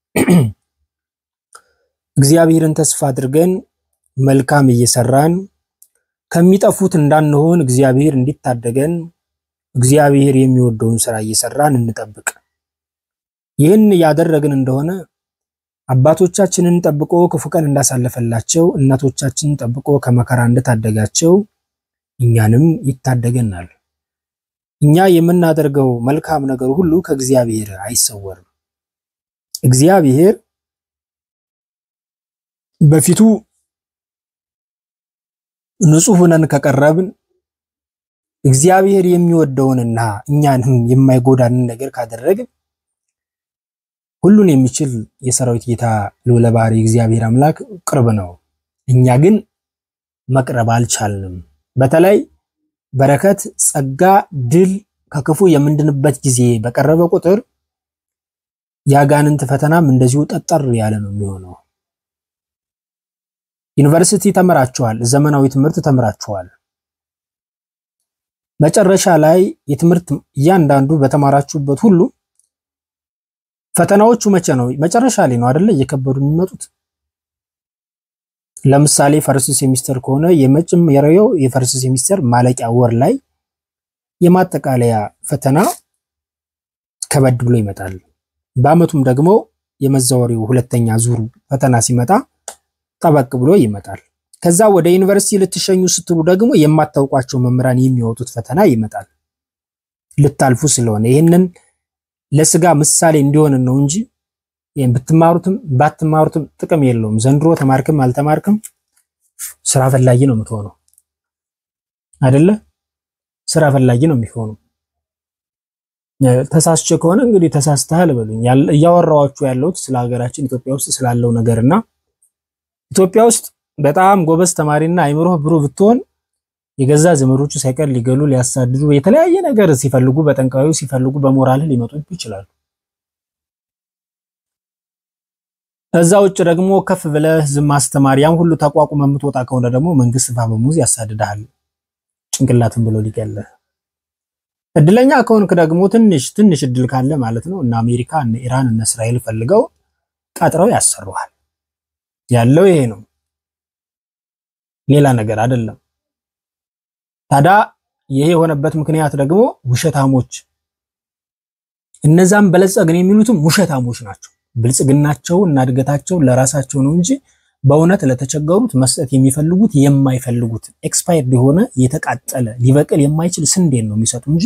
እግዚአብሔርን ተስፋ አድርገን መልካም እየሰራን ከሚጠፉት እንዳንሆን እግዚአብሔር እንዲታደገን እግዚአብሔር የሚወደውን ሥራ እየሰራን እንጠብቅ ይህን ያደረግን እንደሆነ አባቶቻችንን ጠብቆ ክፉ ቀን እንዳሳለፈላቸው እናቶቻችንን ጠብቆ ከመከራ እንደታደጋቸው እኛንም ይታደገናል እኛ የምናደርገው መልካም ነገር ሁሉ ከእግዚአብሔር አይሰወርም እግዚአብሔር በፊቱ ንጹህ ሆነን ከቀረብን እግዚአብሔር የሚወደውንና እኛንም የማይጎዳንን ነገር ካደረግን ሁሉን የሚችል የሰራዊት ጌታ ልዑለ ባሕርይ እግዚአብሔር አምላክ ቅርብ ነው እኛ ግን መቅረብ አልቻልንም በተለይ በረከት ጸጋ ድል ከክፉ የምንድንበት ጊዜ በቀረበ ቁጥር ያጋንንት ፈተናም እንደዚሁ ጠጠር ያለ ነው የሚሆነው ዩኒቨርሲቲ ተመራችኋል ዘመናዊ ትምህርት ተመራችኋል መጨረሻ ላይ የትምህርት ያንዳንዱ በተማራችሁበት ሁሉ ፈተናዎቹ መቼ ነው መጨረሻ ላይ ነው አይደል እየከበዱ የሚመጡት ለምሳሌ ፈርስት ሴሚስተር ከሆነ የመጀመሪያው የፈርስት ሴሚስተር ማለቂያ ወር ላይ የማጠቃለያ ፈተና ከበድ ብሎ ይመጣል በአመቱም ደግሞ የመዛወሪው ሁለተኛ ዙር ፈተና ሲመጣ ጠበቅ ብሎ ይመጣል ከዛ ወደ ዩኒቨርሲቲ ልትሸኙ ስትሉ ደግሞ የማታውቋቸው መምህራን የሚወጡት ፈተና ይመጣል ልታልፉ ስለሆነ ይሄንን ለስጋ ምሳሌ እንዲሆን ነው እንጂ ይሄን ብትማሩትም ባትማሩትም ጥቅም የለውም ዘንድሮ ተማርክም አልተማርክም ስራ ፈላጊ ነው የምትሆነው አይደለ ስራ ፈላጊ ነው የሚሆነው ተሳስቼ ከሆነ እንግዲህ ተሳስተሃል በሉኝ ያወራዋችሁ ያለው ስለ ሀገራችን ኢትዮጵያ ውስጥ ስላለው ነገርና ኢትዮጵያ ውስጥ በጣም ጎበዝ ተማሪና አይምሮህ ብሩህ ብትሆን የገዛ ዘመዶቹ ሳይቀር ሊገሉ ሊያሳድዱ የተለያየ ነገር ሲፈልጉ በጠንቋዩ ሲፈልጉ በሞራል ሊመጡ ይችላሉ እዛው ውጭ ደግሞ ከፍ ብለህ ዝም አስተማሪያን ሁሉ ተቋቁመ የምትወጣ ከሆነ ደግሞ መንግስት ባበሙዝ ያሳድዳል ጭንቅላትን ብሎ ሊገለ እድለኛ ከሆንክ ደግሞ ትንሽ ትንሽ እድል ካለ ማለት ነው እና አሜሪካ እና ኢራን እና እስራኤል ፈልገው ቀጥረው ያሰሩሃል ያለው ይሄ ነው ሌላ ነገር አይደለም ታዳ ይሄ የሆነበት ምክንያት ደግሞ ውሸታሞች እነዛም በለጸግን የሚሉትም ውሸታሞች ናቸው ብልጽግናቸው እና እድገታቸው ለራሳቸው ነው እንጂ በእውነት ለተቸገሩት መስጠት የሚፈልጉት የማይፈልጉት ኤክስፓየርድ የሆነ የተቃጠለ ሊበቅል የማይችል ስንዴን ነው የሚሰጡ እንጂ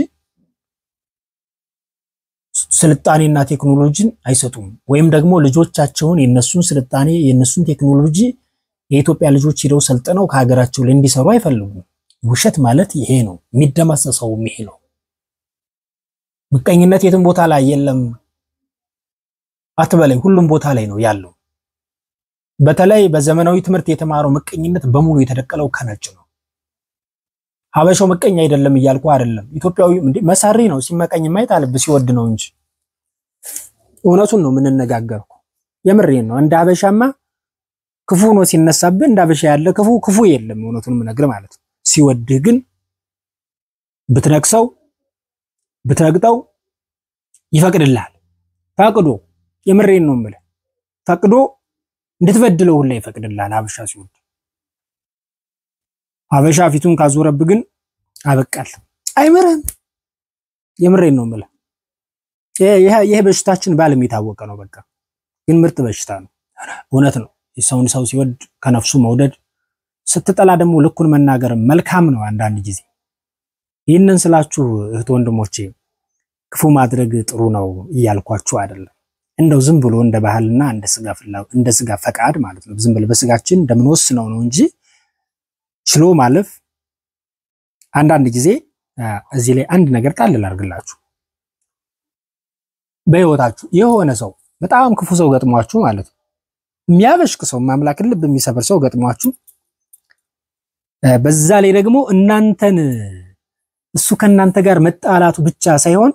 ስልጣኔና ቴክኖሎጂን አይሰጡም ወይም ደግሞ ልጆቻቸውን የነሱን ስልጣኔ የነሱን ቴክኖሎጂ የኢትዮጵያ ልጆች ሄደው ሰልጥነው ከሀገራቸው ላይ እንዲሰሩ አይፈልጉም ውሸት ማለት ይሄ ነው የሚደማሰሰው ይሄ ነው ምቀኝነት የትም ቦታ ላይ የለም አትበለኝ ሁሉም ቦታ ላይ ነው ያለው በተለይ በዘመናዊ ትምህርት የተማረው ምቀኝነት በሙሉ የተደቀለው ከነጭ ነው ሀበሻው ምቀኝ አይደለም ይያልኩ አይደለም ኢትዮጵያዊ መሳሪ ነው ሲመቀኝ ማይት አለብ ሲወድ ነው እንጂ እውነቱን ነው ምንነጋገርኩ የምሬን ነው እንደ ሀበሻማ ክፉ ነው ሲነሳብህ እንደ ሀበሻ ያለ ክፉ ክፉ የለም እውነቱን ምነግር ማለት ሲወድህ ግን ብትነክሰው ብትረግጠው ይፈቅድልሃል ፈቅዶ የምሬን ነው ማለት ፈቅዶ እንድትበድለው ሁላ ይፈቅድልሃል ሀበሻ ሲወድ ሀበሻ ፊቱን ካዞረብ ግን አበቃል አይመረም የምሬን ነው ማለት ይሄ ይሄ በሽታችን ባለም የታወቀ ነው በቃ ግን ምርጥ በሽታ ነው እውነት ነው የሰውን ሰው ሲወድ ከነፍሱ መውደድ ስትጠላ ደግሞ ልኩን መናገር መልካም ነው አንዳንድ ጊዜ ይሄንን ስላችሁ እህት ወንድሞቼ ክፉ ማድረግ ጥሩ ነው ይያልኳችሁ አይደለም እንደው ዝም ብሎ እንደ ባህልና እንደ ስጋ ፍላው እንደ ስጋ ፈቃድ ማለት ነው ዝም ብሎ በስጋችን እንደምንወስነው ነው እንጂ ችሎ ማለፍ አንዳንድ ጊዜ እዚህ ላይ አንድ ነገር ጣል ላርግላችሁ በህይወታችሁ የሆነ ሰው በጣም ክፉ ሰው ገጥሟችሁ ማለት ነው የሚያበሽቅ ሰው ማምላክ ልብ የሚሰበር ሰው ገጥሟችሁ በዛ ላይ ደግሞ እናንተን እሱ ከናንተ ጋር መጣላቱ ብቻ ሳይሆን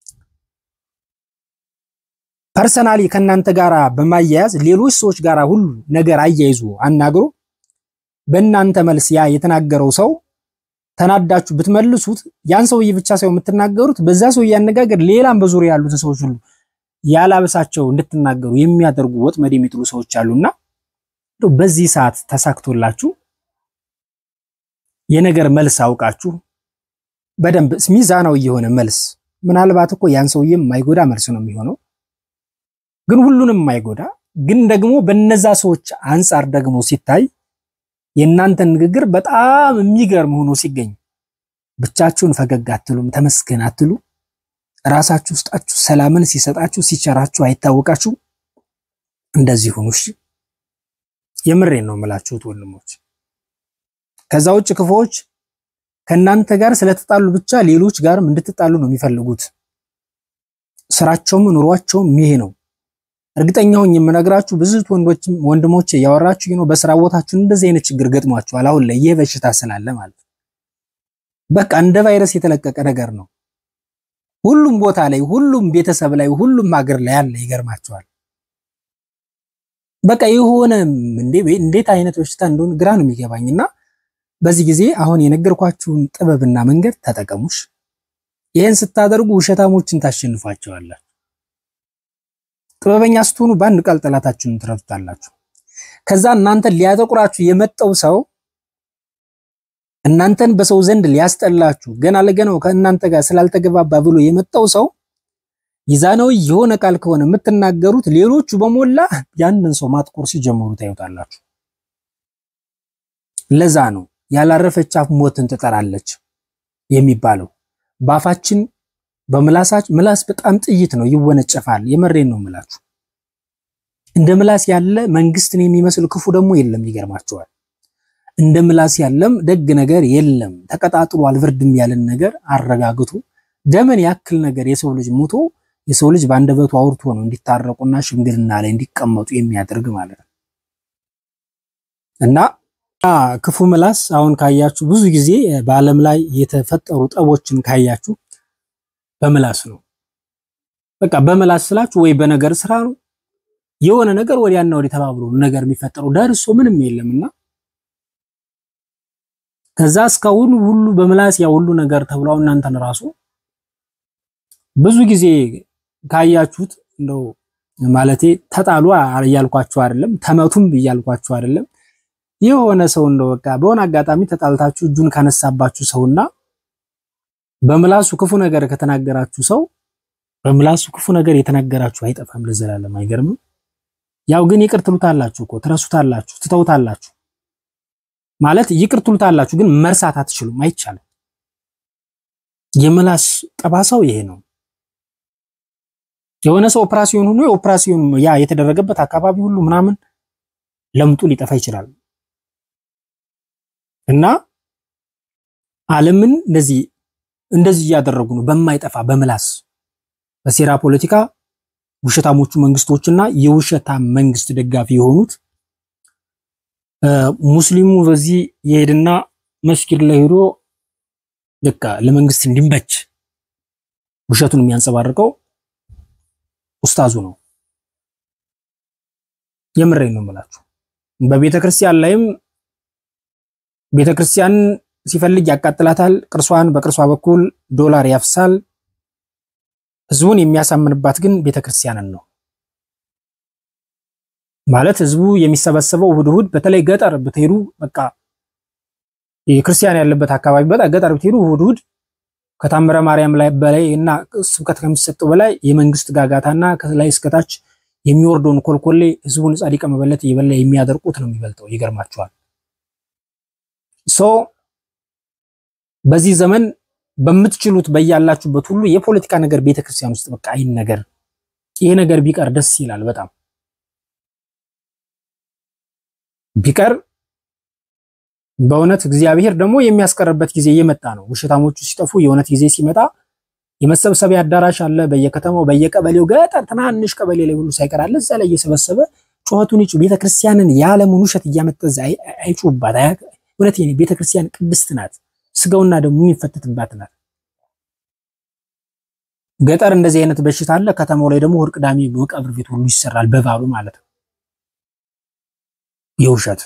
ፐርሰናሊ ከናንተ ጋራ በማያያዝ ሌሎች ሰዎች ጋራ ሁሉ ነገር አያይዙ አናግሩ በእናንተ መልስ ያ የተናገረው ሰው ተናዳችሁ ብትመልሱት ያን ሰውዬ ብቻ ሳይሆን የምትናገሩት በዛ ሰው ያነጋገር ሌላም በዙሪያ ያሉት ሰዎች ሁሉ ያላበሳቸው እንድትናገሩ የሚያደርጉ ወጥመድ የሚጥሉ ሰዎች አሉና በዚህ ሰዓት ተሳክቶላችሁ የነገር መልስ አውቃችሁ በደንብ ሚዛናው የሆነ መልስ ምናልባት እኮ ያን ሰውዬ ማይጎዳ መልስ ነው የሚሆነው ግን ሁሉንም ማይጎዳ ግን ደግሞ በነዛ ሰዎች አንፃር ደግሞ ሲታይ የናንተ ንግግር በጣም የሚገርም ሆኖ ሲገኝ ብቻችሁን ፈገግ አትሉም ተመስገን አትሉ ራሳችሁ ውስጣችሁ ሰላምን ሲሰጣችሁ ሲቸራችሁ አይታወቃችሁ እንደዚህ ሆኖሽ የምሬን ነው መላችሁት ወንድሞች ከዛው ውጭ ክፎች ከናንተ ጋር ስለተጣሉ ብቻ ሌሎች ጋርም እንድትጣሉ ነው የሚፈልጉት ስራቸውም ኑሯቸውም ይሄ ነው እርግጠኛው የምነግራችሁ ብዙ ወንዶች ወንድሞች ያወራችሁ ነው በስራ ቦታችሁ እንደዚህ አይነት ችግር ገጥሟችኋል አሁን ላይ የበሽታ ስላለ ማለት በቃ እንደ ቫይረስ የተለቀቀ ነገር ነው ሁሉም ቦታ ላይ ሁሉም ቤተሰብ ላይ ሁሉም ሀገር ላይ ያለ ይገርማችኋል በቃ የሆነ እንዴ እንዴት አይነት በሽታ እንደሆነ ግራ ነው የሚገባኝና በዚህ ጊዜ አሁን የነገርኳችሁን ጥበብና መንገድ ተጠቀሙሽ ይሄን ስታደርጉ ውሸታሞችን ታሸንፏቸዋላችሁ ጥበበኛ ስትሆኑ ባንድ ቃል ጠላታችሁን ትረፍታላችሁ ከዛ እናንተ ሊያጠቁራችሁ የመጣው ሰው እናንተን በሰው ዘንድ ሊያስጠላችሁ ገና ለገናው ከእናንተ ጋር ስላልተገባባ ብሎ የመጣው ሰው ሚዛናዊ የሆነ ቃል ከሆነ የምትናገሩት ሌሎቹ በሞላ ያንን ሰው ማጥቆር ሲጀምሩ ታዩታላችሁ። ለዛ ነው ያላረፈች አፍ ሞትን ትጠራለች የሚባለው። ባፋችን በምላሳች ምላስ በጣም ጥይት ነው ይወነጨፋል። የመሬን ነው ምላችሁ። እንደ ምላስ ያለ መንግስትን የሚመስል ክፉ ደግሞ የለም። ይገርማቸዋል። እንደ ምላስ ያለም ደግ ነገር የለም። ተቀጣጥሎ አልወርድም ያለን ነገር አረጋግጡ ደመን ያክል ነገር የሰው ልጅ ሞቶ የሰው ልጅ ባንደበቱ አውርቶ ነው እንዲታረቁና ሽምግልና ላይ እንዲቀመጡ የሚያደርግ ማለት ነው። እና ክፉ ምላስ አሁን ካያችሁ ብዙ ጊዜ በአለም ላይ የተፈጠሩ ጠቦችን ካያችሁ በምላስ ነው። በቃ በምላስ ስላችሁ ወይ በነገር ስራ ነው የሆነ ነገር ወዲያና ወዲ ተባብሮ ነገር የሚፈጠሩ ዳርሶ ምንም የለምና ከዛ እስካሁን ሁሉ በምላስ ያ ሁሉ ነገር ተብሏው እናንተን ራሱ ብዙ ጊዜ ካያችሁት እንደው ማለቴ ተጣሉ ያልኳችሁ አይደለም ተመቱም ይያልኳችሁ አይደለም የሆነ ሰው እንደው በቃ በሆነ አጋጣሚ ተጣልታችሁ እጁን ካነሳባችሁ ሰውና በምላሱ ክፉ ነገር ከተናገራችሁ ሰው በምላሱ ክፉ ነገር የተናገራችሁ አይጠፋም ለዘላለም አይገርምም። ያው ግን ይቅር ትሉታላችሁ እኮ ትረሱታላችሁ ትተውታላችሁ ማለት ይቅር ትሉታላችሁ ግን መርሳት አትችሉም አይቻልም። የምላስ ጠባሳው ይሄ ነው። የሆነ ሰው ኦፕራሲዮን ሆኖ ኦፕራሲዮን ያ የተደረገበት አካባቢ ሁሉ ምናምን ለምጡ ሊጠፋ ይችላል። እና ዓለምን እንደዚህ እንደዚህ ያደረጉ ነው በማይጠፋ በምላስ በሴራ ፖለቲካ ውሸታሞቹ መንግስቶችና የውሸታም መንግስት ደጋፊ የሆኑት ሙስሊሙ በዚህ የሄድና መስጊድ ላይ ሄዶ ለካ ለመንግስት እንዲመች ውሸቱን የሚያንጸባርቀው ኡስታዙ ነው። የምሬን ነው ማለት በቤተክርስቲያን ላይም ቤተክርስቲያን ሲፈልግ ያቃጥላታል። ቅርሷን በቅርሷ በኩል ዶላር ያፍሳል። ህዝቡን የሚያሳምንባት ግን ቤተክርስቲያንን ነው ማለት ህዝቡ የሚሰበሰበው እሁድ በተለይ ገጠር ብትሄዱ በቃ የክርስቲያን ያለበት አካባቢ በጣም ገጠር ብትሄዱ እሁድ ከታምረ ማርያም ላይ በላይ እና ስብከት ከሚሰጠው በላይ የመንግስት ጋጋታና ከላይ እስከታች የሚወርደውን ኮልኮሌ ህዝቡን ጻድቃ መበለት ይበላ የሚያደርቁት ነው የሚበልጠው። ይገርማችኋል። ሶ በዚህ ዘመን በምትችሉት በያላችሁበት ሁሉ የፖለቲካ ነገር ቤተክርስቲያን ውስጥ በቃ አይን ነገር ይሄ ነገር ቢቀር ደስ ይላል በጣም ቢቀር በእውነት እግዚአብሔር ደግሞ የሚያስቀርበት ጊዜ እየመጣ ነው። ውሸታሞቹ ሲጠፉ የእውነት ጊዜ ሲመጣ የመሰብሰቢያ አዳራሽ አለ በየከተማው በየቀበሌው ገጠር ትናንሽ ቀበሌ ላይ ሁሉ ሳይቀራል እዛ ላይ እየሰበሰበ ጩኸቱን ይጩ ቤተክርስቲያንን ያለሙን ውሸት እያመጣ አይጩባት አያ እውነት የኔ ቤተክርስቲያን ቅድስት ናት። ስጋውና ደግሞ የሚፈተትባት ናት። ገጠር እንደዚህ አይነት በሽታ አለ። ከተማው ላይ ደግሞ ወርቅ ዳሚ በቀብር ቤት ሁሉ ይሰራል በባሉ ማለት ነው የውሸት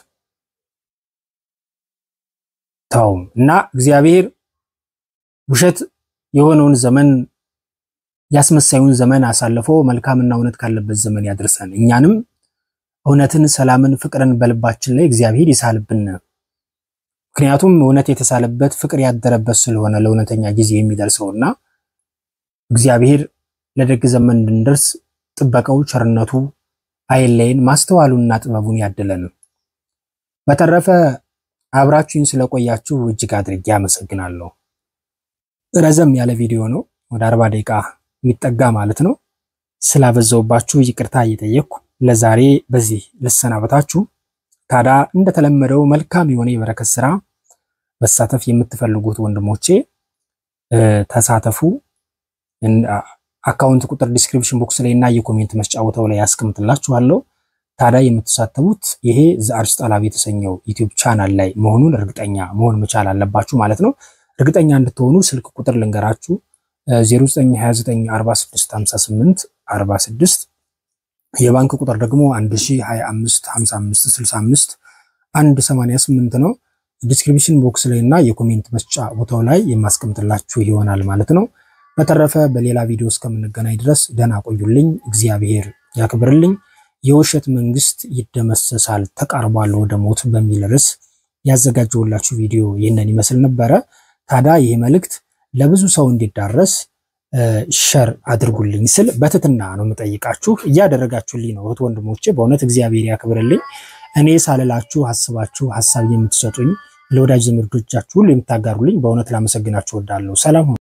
ታው እና እግዚአብሔር ውሸት የሆነውን ዘመን ያስመሳዩን ዘመን አሳልፎ መልካምና እውነት ካለበት ዘመን ያድርሰን። እኛንም እውነትን ሰላምን ፍቅርን በልባችን ላይ እግዚአብሔር ይሳልብን። ምክንያቱም እውነት የተሳለበት ፍቅር ያደረበት ስለሆነ ለእውነተኛ ጊዜ የሚደርሰውና እግዚአብሔር ለደግ ዘመን እንድንደርስ ጥበቃው ቸርነቱ አይለይን ማስተዋሉና ጥበቡን ያድለን። በተረፈ አብራችሁን ስለቆያችሁ እጅግ አድርጌ አመሰግናለሁ። ረዘም ያለ ቪዲዮ ነው ወደ አርባ ደቂቃ የሚጠጋ ማለት ነው። ስላበዛውባችሁ ይቅርታ እየጠየቅኩ ለዛሬ በዚህ ልሰናበታችሁ። ታዳ እንደተለመደው መልካም የሆነ የበረከት ስራ መሳተፍ የምትፈልጉት ወንድሞቼ ተሳተፉ። አካውንት ቁጥር ዲስክሪፕሽን ቦክስ ላይ እና የኮሜንት መስጫወታው ላይ ያስቀምጥላችኋለሁ። ታዳ የምትሳተፉት ይሄ ዘአርስት አላብ የተሰኘው ዩቲዩብ ቻናል ላይ መሆኑን እርግጠኛ መሆን መቻል አለባችሁ ማለት ነው። እርግጠኛ እንድትሆኑ ስልክ ቁጥር ልንገራችሁ ዜሮ ዘጠኝ ሃያ ዘጠኝ አርባ ስድስት ሃምሳ ስምንት አርባ ስድስት የባንክ ቁጥር ደግሞ አንድ ሺህ ሃያ አምስት ሃምሳ አምስት ስልሳ አምስት አንድ ሰማንያ ስምንት ነው። ዲስክሪፕሽን ቦክስ ላይ እና የኮሜንት መስጫ ቦታው ላይ የማስቀምጥላችሁ ይሆናል ማለት ነው። በተረፈ በሌላ ቪዲዮ እስከምንገናኝ ድረስ ደህና ቆዩልኝ። እግዚአብሔር ያክብርልኝ። የውሸት መንግስት ይደመሰሳል ተቃርቧል ወደ ሞት በሚል ርዕስ ያዘጋጀውላችሁ ቪዲዮ ይሄንን ይመስል ነበር። ታዳ ይሄ መልእክት ለብዙ ሰው እንዲዳረስ ሸር አድርጉልኝ ስል በትትና ነው መጠይቃችሁ ያደረጋችሁልኝ ነው እህት ወንድሞቼ በእውነት እግዚአብሔር ያክብርልኝ እኔ ሳልላችሁ ሐሳባችሁ ሐሳብ የምትሰጡኝ ለወዳጅ ዘመዶቻችሁ ሁሉ የምታጋሩልኝ በእውነት ላመሰግናችሁ ወዳለሁ ሰላም